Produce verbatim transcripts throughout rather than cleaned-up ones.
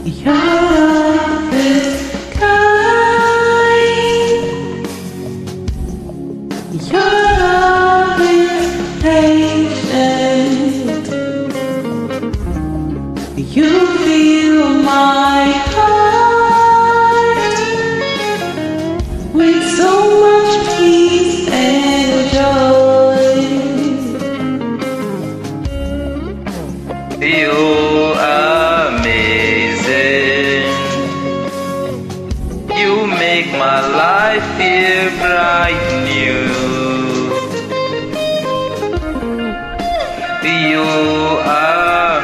Your love is kind. Your love is patient. You fill my heart with so much peace and joy. You are amazing. You make my life feel bright new. You are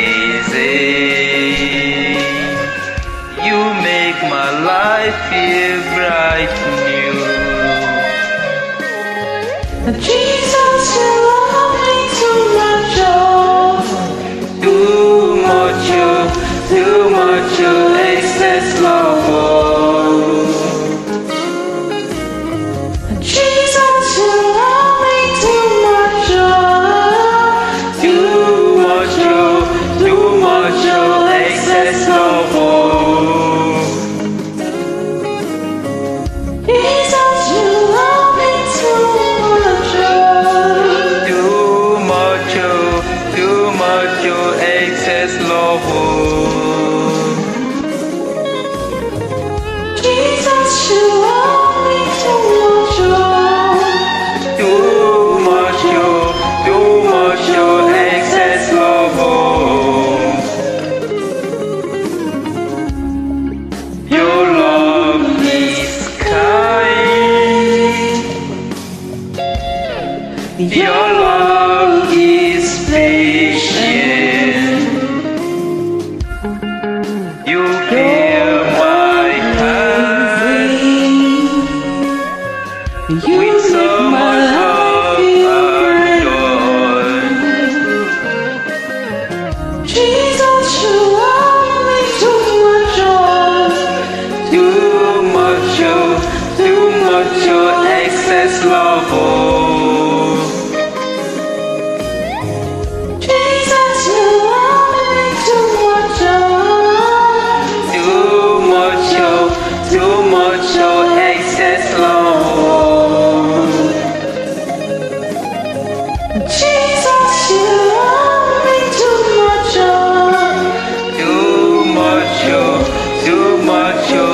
amazing. You make my life feel bright new. Jesus, you love me too much, oh. Too much, oh, too much, oh, excess love, oh. Jesus, you love me too much, oh. Too much, oh, too much, oh, excess love, oh. Jesus, you love me too much, oh. Too much, oh, too much, oh, excess love, oh. Jesus, you love me too much, oh. Too much, oh, too much, oh, excess love, oh. Your love is kind. Your love is patient. You fill my heart You with so make my much life love feel and bright. joy. Jesus, you love me too much, oh. Too much, oh, too much, oh, excess love, oh. Jesus, you love me too much, oh. Too much, oh, too much, oh, excess love, oh. Jesus, you love me too much, oh. Too much, oh, too much, oh,